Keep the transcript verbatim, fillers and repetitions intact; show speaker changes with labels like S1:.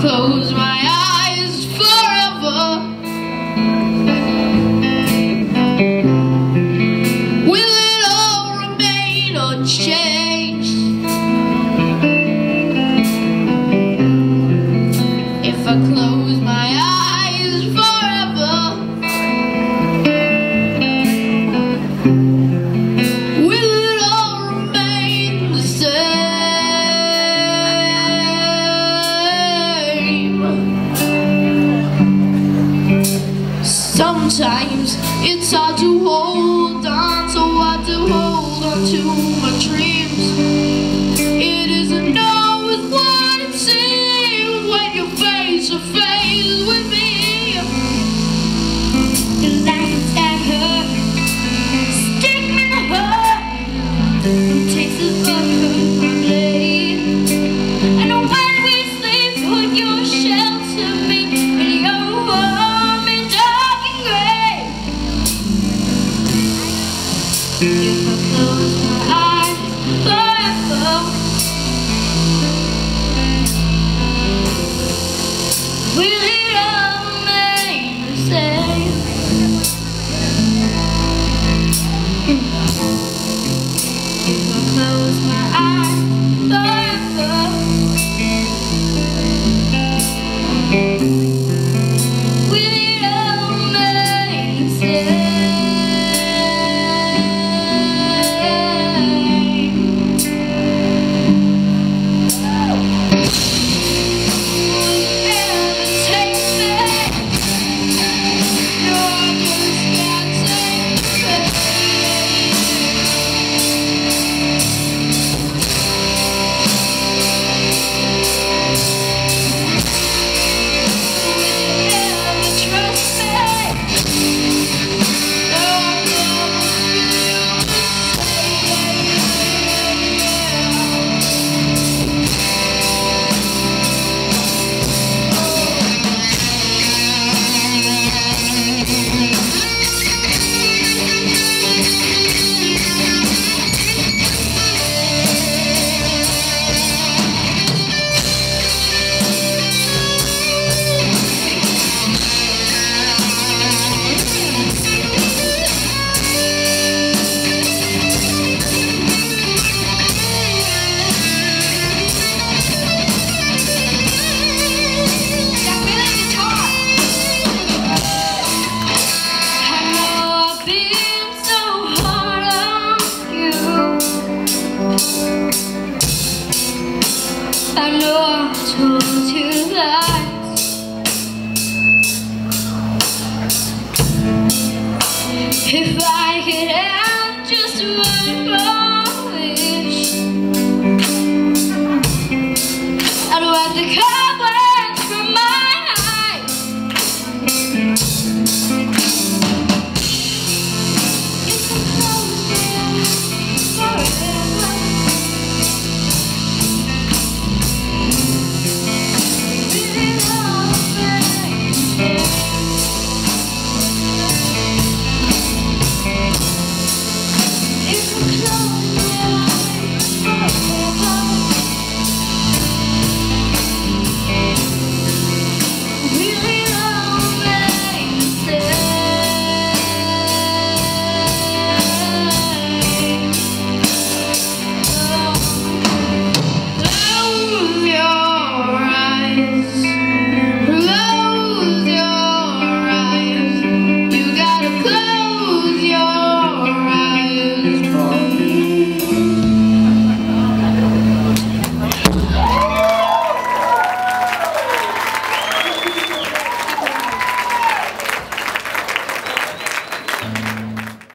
S1: close my eyes forever, will it all remain unchanged? If I close my eyes forever, will it all remain the same? Sometimes it's hard to hold on, so hard to hold on to my dreams. It isn't always what it seems when you're face to face with me. You like to tag her, stick me in the heart, and taste the blood from my blade. And when we sleep, put your shell to me, and your warm and dark and gray. If I close my eyes forever, will it all remain the same? If I close my eyes forever, will it all remain the same? I know I told you lies. If I could have just one more wish, I'd wipe the cup